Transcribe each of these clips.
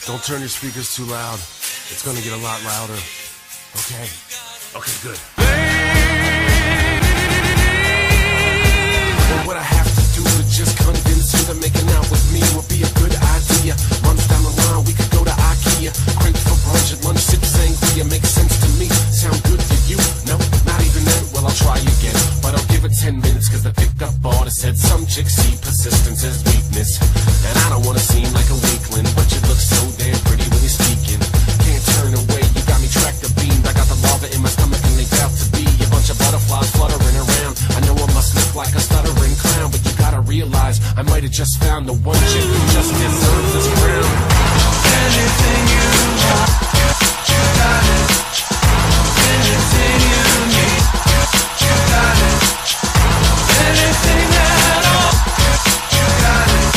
Don't turn your speakers too loud. It's gonna get a lot louder. Okay? Okay, good. Well, what I have to do is just convince you that making out with me would be a good idea. Months down the line, we could go to IKEA. Crepes for brunch at lunch, sip sangria. Makes sense to me. Sound good to you? No, not even then. Well, I'll try again. But I'll give it 10 minutes, cause the pickup artist said some chicks see persistence as weakness. And I don't wanna seem like a weakling, but you look so damn pretty when you're speaking. Can't turn away, you got me tractor beamed. I got the lava in my stomach and they bout to be a bunch of butterflies fluttering around. I know I must look like a stuttering clown, but you gotta realize I might have just found the one chick who just deserves this crown. Anything you want, you got it. Anything you need, you got it. Anything at all, you got it.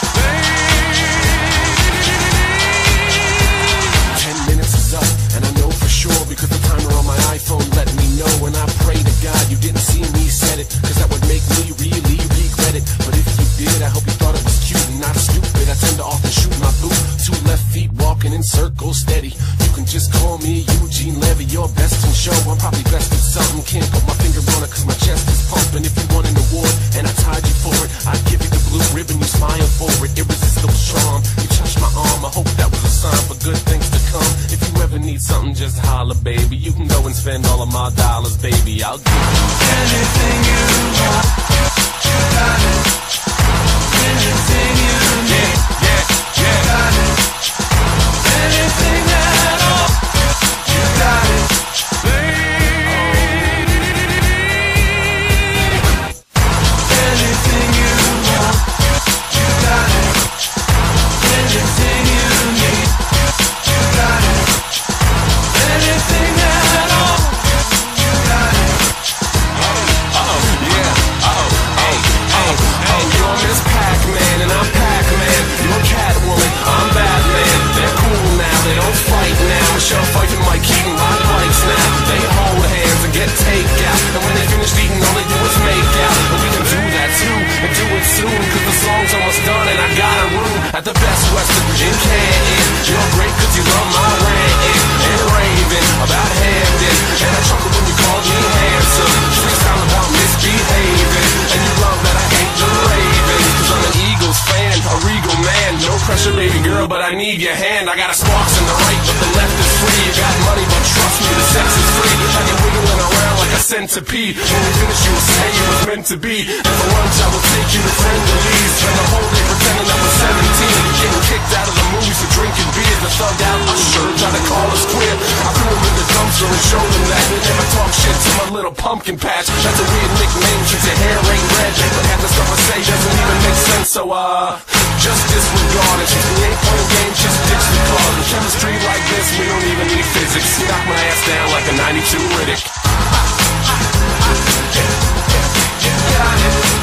10 minutes is up, and I know for sure because the timer on my iPhone let me know. And I pray to God you didn't see me set it, cause that would make me really regret it. But if you did, I hope you thought it was cute and not stupid. I tend to often shoot my boot, 2 left feet walking in circles steady. You can just call me Eugene Levy, you're best in show. I'm probably best at something, can't put my finger on it cause my chest is pumping. If you won an award and I tied you for it, I'd give you the blue ribbon, you smile for it. Irresistible charm, you touched my arm, I hope that was a sign for good things to come. If you ever need something, just holler, baby. You can go and spend all of my dollars, baby. I'll give you Anything you want, you got it. Anything you need, you got it. Anything at all, you got it. Anything you want, you got it. Anything you need, you got it. Anything at all, you got it. You're Miss Pac-Man and I'm Pac-Man. You're Catwoman, I'm Batman. They're cool now, they don't fight now. Michelle Pfeiffer and Mike Keaton ride bikes now. They hold hands and get takeout, and when they finish eating, all they do is make out. But we can do that too, and do it soon, cause the song's almost done and I got a room at the Best Western in Canton. You're great cause you love my ranting and raving about Hamden, and I chuckle when you call me handsome. Freestyle about misbehaving, and you love that I hate the Ravens, cause I'm an Eagles fan, a regal man. No pressure, baby girl, but I need your hand. I got a sparks in the right, but the left is free. You got money, but trust me, the sex is free. Have you wiggling around like a centipede. When we finish, you will say it was meant to be. And for lunch, I will take you to friendlies. Spend the whole day pretending I was 17, getting kicked out of the movies for drinking beer. The thugged out usher tried to call us queer. I threw him in the dumpster and showed him that they never talk shit to my little pumpkin patch. That's a weird nickname since your hair ain't red, but half the stuff I say doesn't even make sense. So just disregard it. Since we ain't playing games, just ditch the car. With chemistry like this, we don't even need physics. Knock my ass down like a 92 Riddick. You got it.